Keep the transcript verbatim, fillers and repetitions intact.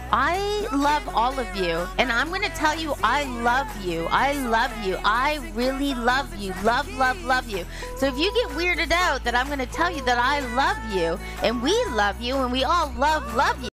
I love all of you, and I'm going to tell you I love you. I love you. I really love you. Love, love, love you. So if you get weirded out that I'm going to tell you that I love you, and we love you, and we all love, love you,